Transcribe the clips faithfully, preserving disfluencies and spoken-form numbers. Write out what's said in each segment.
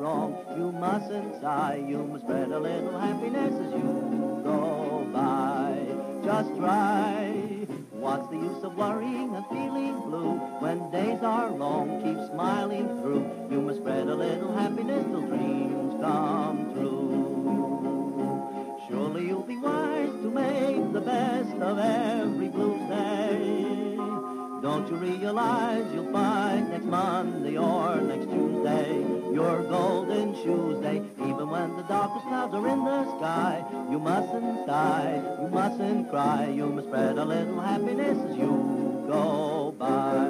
wrong, you mustn't sigh. You must spread a little happiness as you go by. Just try. What's the use of worrying and feeling blue when days are long? Keep smiling through. You must spread a little happiness till dreams come true. Surely you'll be wise to make the best of every blue day. Don't you realize you'll find next Monday or next Tuesday your golden shoes day? Even when the darkest clouds are in the sky, you mustn't sigh, you mustn't cry. You must spread a little happiness as you go by.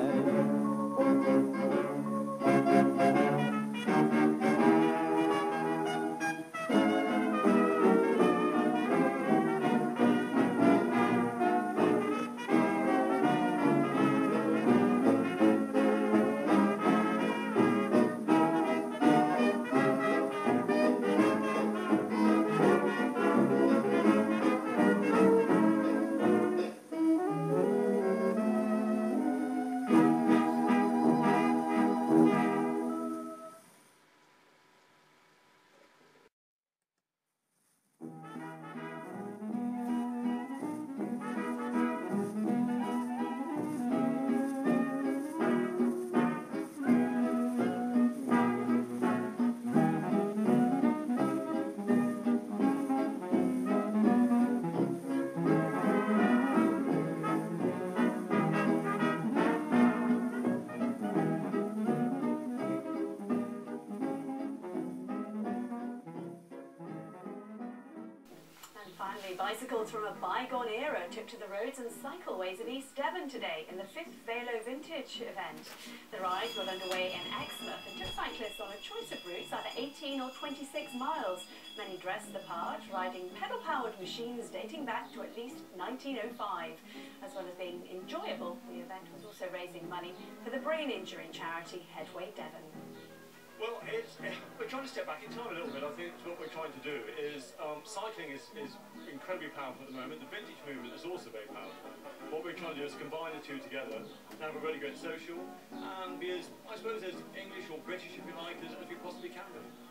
Finally, bicycles from a bygone era took to the roads and cycleways of East Devon today in the fifth Velo Vintage event. The ride got underway in Exmouth and took cyclists on a choice of routes, either eighteen or twenty-six miles. Many dressed the part, riding pedal-powered machines dating back to at least nineteen oh five. As well as being enjoyable, the event was also raising money for the brain injury charity Headway Devon. Well, it's, we're trying to step back in time a little bit. I think what we're trying to do is, um, cycling is, is incredibly powerful at the moment. The vintage movement is also very powerful. What we're trying to do is combine the two together and have a really good social and be as, I suppose, as English or British, if you like, as, as we possibly can be.